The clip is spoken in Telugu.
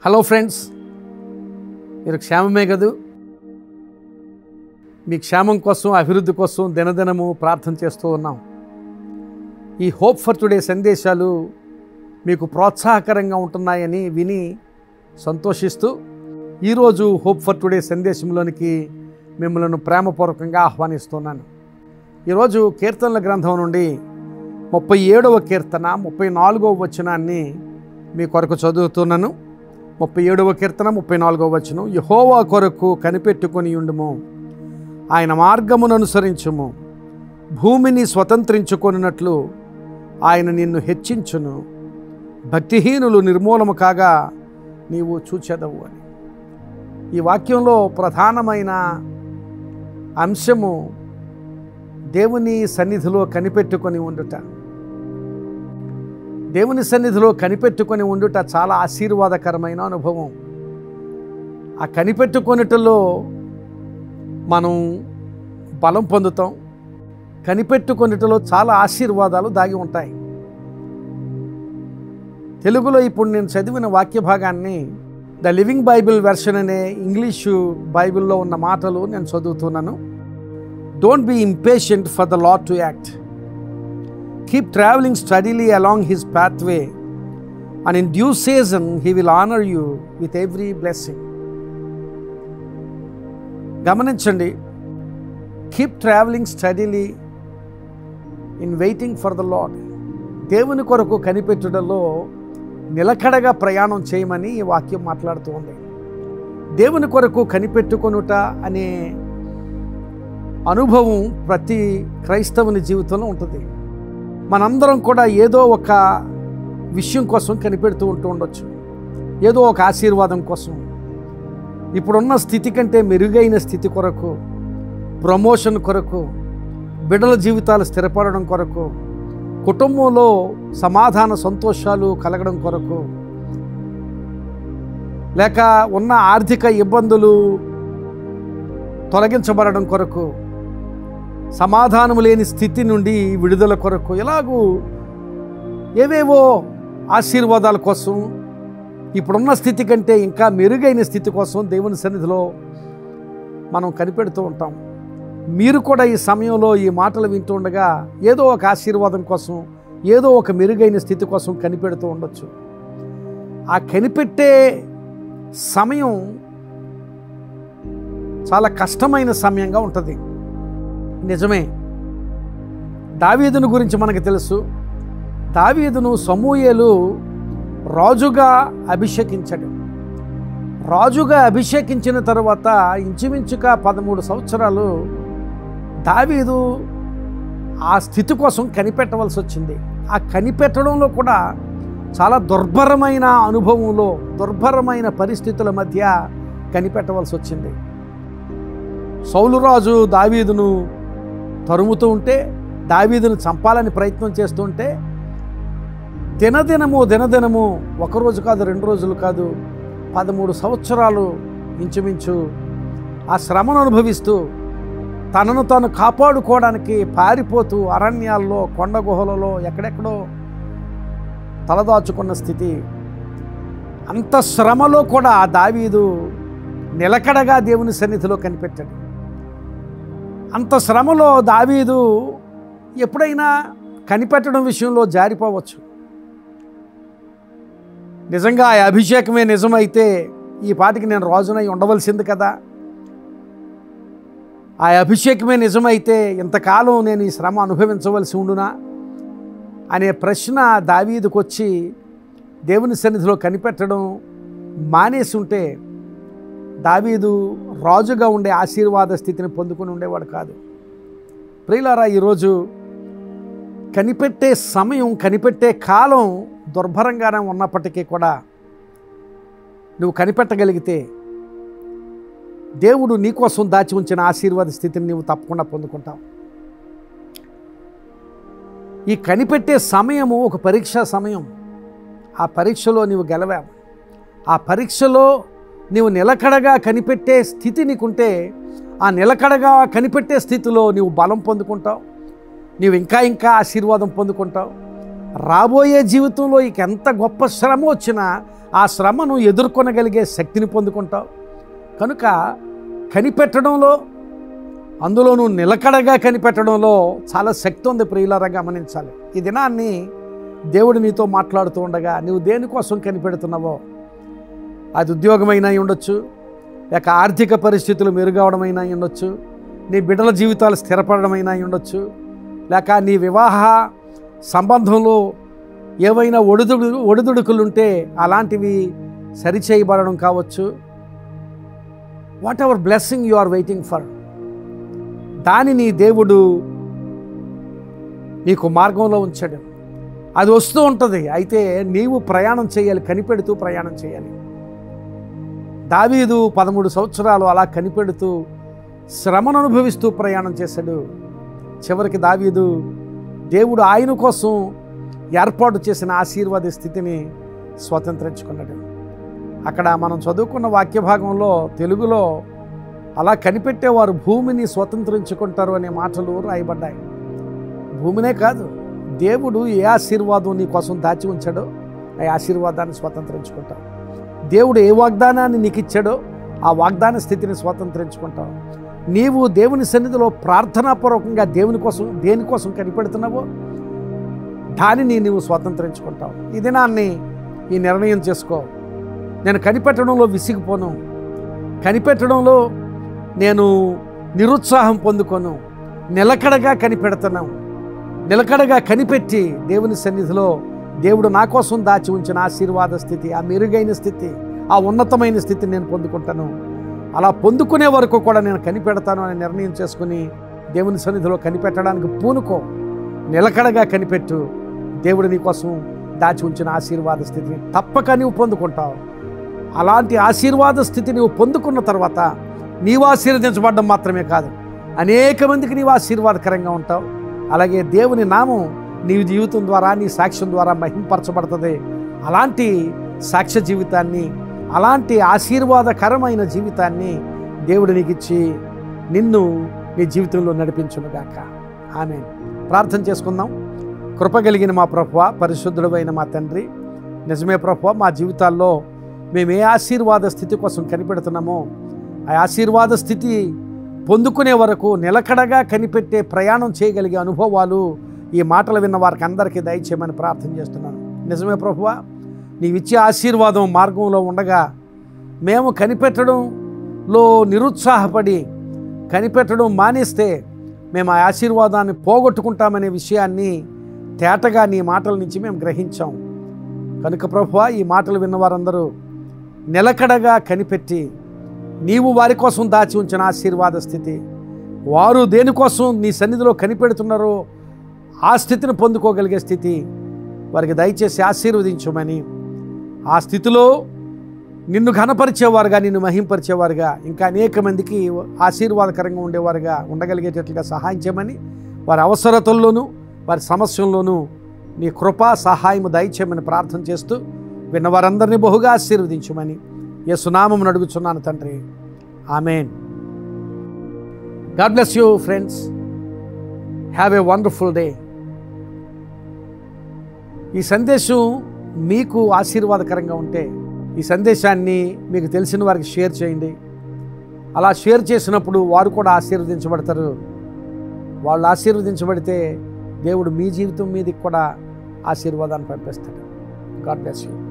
హలో ఫ్రెండ్స్, మీరు క్షేమమే కదూ? మీ క్షేమం కోసం, అభివృద్ధి కోసం దినదినము ప్రార్థన చేస్తూ ఉన్నాం. ఈ హోప్ ఫర్ టుడే సందేశాలు మీకు ప్రోత్సాహకరంగా ఉంటున్నాయని విని సంతోషిస్తూ ఈరోజు హోప్ ఫర్ టుడే సందేశంలోనికి మిమ్మల్ని ప్రేమపూర్వకంగా ఆహ్వానిస్తున్నాను. ఈరోజు కీర్తనల గ్రంథం నుండి 37వ కీర్తన 34వ వచనాన్ని మీ కొరకు చదువుతున్నాను. 37వ కీర్తన 34వ వచనం. యెహోవా కొరకు కనిపెట్టుకొని ఉండుము, ఆయన మార్గమును అనుసరించుము, భూమిని స్వతంత్రించుకొనున్నట్లు ఆయన నిన్ను హెచ్చించును, భక్తిహీనులు నిర్మూలము కాగా నీవు చూచెదవు అని. ఈ వాక్యంలో ప్రధానమైన అంశము దేవుని సన్నిధిలో కనిపెట్టుకొని ఉండుట. దేవుని సన్నిధిలో కనిపెట్టుకొని ఉండుట చాలా ఆశీర్వాదకరమైన అనుభవం. ఆ కనిపెట్టుకొనుటలో మనం బలం పొందుతాం. కనిపెట్టుకొనుటలో చాలా ఆశీర్వాదాలు దాగి ఉంటాయి. తెలుగులో ఇప్పుడు నేను చదివిన వాక్య భాగాన్ని ద లివింగ్ బైబిల్ వెర్షన్ అనే ఇంగ్లీషు బైబిల్లో ఉన్న మాటలు నేను చదువుతున్నాను. Don't be impatient for the Lord to act. Keep traveling steadily along his pathway, and in due season he will honor you with every blessing. గమనించండి, keep travelling steadily in waiting for the Lord. దేవుని కొరకు కనిపెట్టుటలో నిలకడగా ప్రయాణం చేయమని ఈ వాక్యం మాట్లాడుతూ ఉంది. దేవుని కొరకు కనిపెట్టుకొనుట అనే అనుభవం ప్రతి క్రైస్తవుని జీవితంలో ఉంటుంది. మనందరం కూడా ఏదో ఒక విషయం కోసం కనిపెడుతూ ఉండొచ్చు. ఏదో ఒక ఆశీర్వాదం కోసం, ఇప్పుడున్న స్థితి కంటే మెరుగైన స్థితి కొరకు, ప్రమోషన్ కొరకు, బిడ్డల జీవితాలు స్థిరపడడం కొరకు, కుటుంబంలో సమాధాన సంతోషాలు కలగడం కొరకు, లేక ఉన్న ఆర్థిక ఇబ్బందులు తొలగించబడడం కొరకు, సమాధానం లేని స్థితి నుండి విడుదల కొరకు, ఇలాగూ ఏవేవో ఆశీర్వాదాల కోసం, ఇప్పుడున్న స్థితి కంటే ఇంకా మెరుగైన స్థితి కోసం దేవుని సన్నిధిలో మనం కనిపెడుతూ ఉంటాం. మీరు కూడా ఈ సమయంలో ఈ మాటలు వింటూ ఉండగా ఏదో ఒక ఆశీర్వాదం కోసం, ఏదో ఒక మెరుగైన స్థితి కోసం కనిపెడుతూ ఉండొచ్చు. ఆ కనిపెట్టే సమయం చాలా కష్టమైన సమయంగా ఉంటుంది. నిజమే. దావీదును గురించి మనకు తెలుసు. దావీదును సమూయేలు రాజుగా అభిషేకించాడు. రాజుగా అభిషేకించిన తర్వాత ఇంచుమించుగా 13 సంవత్సరాలు దావీదు ఆ స్థితి కోసం కనిపెట్టవలసి వచ్చింది. ఆ కనిపెట్టడంలో కూడా చాలా దుర్భరమైన అనుభవంలో, దుర్భరమైన పరిస్థితుల మధ్య కనిపెట్టవలసి వచ్చింది. సౌలు రాజు దావీదును తరుముతూ ఉంటే, దావీదును చంపాలని ప్రయత్నం చేస్తూ ఉంటే, దినదినము ఒకరోజు కాదు, 2 రోజులు కాదు, 13 సంవత్సరాలు ఇంచుమించు ఆ శ్రమను అనుభవిస్తూ తనను తాను కాపాడుకోవడానికి పారిపోతూ అరణ్యాల్లో, కొండ గుహలలో ఎక్కడెక్కడో తలదాచుకున్న స్థితి. అంత శ్రమలో కూడా దావీదు నిలకడగా దేవుని సన్నిధిలో కనిపెట్టాడు. అంత శ్రమలో దావీదు ఎప్పుడైనా కనిపెట్టడం విషయంలో జారిపోవచ్చు. నిజంగా ఆ అభిషేకమే నిజమైతే ఈ పాటికి నేను రాజునై ఉండవలసింది కదా, ఆ అభిషేకమే నిజమైతే ఇంతకాలం నేను ఈ శ్రమ అనుభవించవలసి ఉండునా అనే ప్రశ్న దావీదుకు వచ్చి దేవుని సన్నిధిలో కనిపెట్టడం మానేసి ఉంటే దావీదు రాజుగా ఉండే ఆశీర్వాద స్థితిని పొందుకుని ఉండేవాడు కాదు. ప్రియులారా, ఈరోజు కనిపెట్టే సమయం, కనిపెట్టే కాలం దుర్భరంగానే ఉన్నప్పటికీ కూడా నువ్వు కనిపెట్టగలిగితే దేవుడు నీకోసం దాచి ఉంచిన ఆశీర్వాద స్థితిని నువ్వు తప్పకుండా పొందుకుంటావు. ఈ కనిపెట్టే సమయము ఒక పరీక్షా సమయం. ఆ పరీక్షలో నీవు గెలవావు. ఆ పరీక్షలో నీవు నిలకడగా కనిపెట్టే స్థితి నీకుంటే, ఆ నిలకడగా కనిపెట్టే స్థితిలో నీవు బలం పొందుకుంటావు. నీవు ఇంకా ఆశీర్వాదం పొందుకుంటావు. రాబోయే జీవితంలో ఇక ఎంత గొప్ప శ్రమ వచ్చినా ఆ శ్రమను ఎదుర్కొనగలిగే శక్తిని పొందుకుంటావు. కనుక కనిపెట్టడంలో, అందులోనూ నిలకడగా కనిపెట్టడంలో చాలా శక్తి ఉంది ప్రియులారా, గమనించాలి. ఈ దినాన్ని దేవుడు నీతో మాట్లాడుతూ ఉండగా నువ్వు దేనికోసం కనిపెడుతున్నావో, అది ఉద్యోగమైనా ఉండొచ్చు, లేక ఆర్థిక పరిస్థితులు మెరుగవడమైనా ఉండొచ్చు, నీ బిడ్డల జీవితాలు స్థిరపడమైనా ఉండొచ్చు, లేక నీ వివాహ సంబంధంలో ఏవైనా ఒడిదుడుకులుంటే అలాంటివి సరిచేయబడడం కావచ్చు. Whatever blessing you are waiting for, దానిని దేవుడు నీకు మార్గంలో ఉంచాడు. అది వస్తూ ఉంటుంది, అయితే నీవు ప్రయాణం చేయాలి, కనిపెడుతూ ప్రయాణం చేయాలి. దావీదు 13 సంవత్సరాలు అలా కనిపెడుతూ శ్రమను అనుభవిస్తూ ప్రయాణం చేశాడు. చివరికి దావీదు దేవుడు ఆయన కోసం ఏర్పాటు చేసిన ఆశీర్వాద స్థితిని స్వతంత్రించుకున్నాడు. అక్కడ మనం చదువుకున్న వాక్య భాగంలో తెలుగులో అలా కనిపెట్టేవారు భూమిని స్వతంత్రించుకుంటారు అనే మాటలు రాయబడ్డాయి. భూమినే కాదు, దేవుడు ఏ ఆశీర్వాదం నీ కోసం దాచి ఉంచాడో ఆ ఆశీర్వాదాన్ని స్వతంత్రించుకుంటావు. దేవుడు ఏ వాగ్దానాన్ని నీకు ఇచ్చాడో ఆ వాగ్దాన స్థితిని స్వతంత్రించుకుంటావు. నీవు దేవుని సన్నిధిలో ప్రార్థనాపూర్వకంగా దేనికోసం కనిపెడుతున్నావో దానిని నీవు స్వతంత్రించుకుంటావు. ఈ దినాన్ని ఈ నిర్ణయం చేసుకో. నేను కనిపెట్టడంలో విసిగిపోను, కనిపెట్టడంలో నేను నిరుత్సాహం పొందుకోను, నిలకడగా కనిపెడుతున్నాను. నిలకడగా కనిపెట్టి దేవుని సన్నిధిలో దేవుడు నా కోసం దాచి ఉంచిన ఆశీర్వాద స్థితి, ఆ మెరుగైన స్థితి, ఆ ఉన్నతమైన స్థితిని నేను పొందుకుంటాను. అలా పొందుకునే వరకు కూడా నేను కనిపెడతాను అని నిర్ణయం చేసుకుని దేవుని సన్నిధిలో కనిపెట్టడానికి పూనుకో. నిలకడగా కనిపెట్టు. దేవుడు నీ కోసం దాచి ఉంచిన ఆశీర్వాద స్థితిని తప్పక నీవు పొందుకుంటావు. అలాంటి ఆశీర్వాద స్థితి నీవు పొందుకున్న తర్వాత నీవు ఆశీర్వదించబడడం మాత్రమే కాదు, అనేక మందికి నీవు ఆశీర్వాదకరంగా ఉంటావు. అలాగే దేవుని నామం నీ జీవితం ద్వారా, నీ సాక్ష్యం ద్వారా మహింపరచబడుతుంది. అలాంటి సాక్ష్య జీవితాన్ని, అలాంటి ఆశీర్వాదకరమైన జీవితాన్ని దేవుడు నీకు ఇచ్చి నిన్ను నీ జీవితంలో నడిపించునుగాక. ఆమేన్. ప్రార్థన చేసుకుందాం. కృపగలిగిన మా ప్రభువా, పరిశుద్ధుడైన మా తండ్రి, నిజమే ప్రభువా, మా జీవితాల్లో మేము ఏ ఆశీర్వాద స్థితి కోసం కనిపెడుతున్నామో ఆ ఆశీర్వాద స్థితి పొందుకునే వరకు నిలకడగా కనిపెట్టే ప్రయాణం చేయగలిగే అనుభవాలు ఈ మాటలు విన్న వారికి అందరికీ దయచేయమని ప్రార్థన చేస్తున్నాను. నిజమే ప్రభువా, నీవిచ్చే ఆశీర్వాదం మార్గంలో ఉండగా మేము కనిపెట్టడంలో నిరుత్సాహపడి కనిపెట్టడం మానేస్తే మేము ఆ ఆశీర్వాదాన్ని పోగొట్టుకుంటామనే విషయాన్ని తేటగా నీ మాటల నుంచి మేము గ్రహించాం. కనుక ప్రభువా, ఈ మాటలు విన్నవారందరూ నిలకడగా కనిపెట్టి నీవు వారి కోసం దాచి ఉంచిన ఆశీర్వాద స్థితి, వారు దేనికోసం నీ సన్నిధిలో కనిపెడుతున్నారో ఆ స్థితిని పొందుకోగలిగే స్థితి వారికి దయచేసి ఆశీర్వదించమని, ఆ స్థితిలో నిన్ను ఘనపరిచేవారుగా, నిన్ను మహింపరిచేవారుగా, ఇంకా అనేక మందికి ఆశీర్వాదకరంగా ఉండేవారుగా ఉండగలిగేటట్లుగా సహాయం చేయమని, వారి అవసరతల్లోనూ వారి సమస్యల్లోనూ నీ కృపా సహాయము దయచేయమని ప్రార్థన చేస్తూ విన్నవారందరినీ బహుగా ఆశీర్వదించమని యేసు నామమున అడుగుచున్నాను తండ్రి. Amen. God bless you friends. Have a wonderful day. ఈ సందేశం మీకు ఆశీర్వాదకరంగా ఉంటే ఈ సందేశాన్ని మీకు తెలిసిన వారికి షేర్ చేయండి. అలా షేర్ చేసినప్పుడు వారు కూడా ఆశీర్వదించబడతారు. వాళ్ళు ఆశీర్వదించబడితే దేవుడు మీ జీవితం మీదకి కూడా ఆశీర్వాదాన్ని పంపిస్తాడు. God bless you.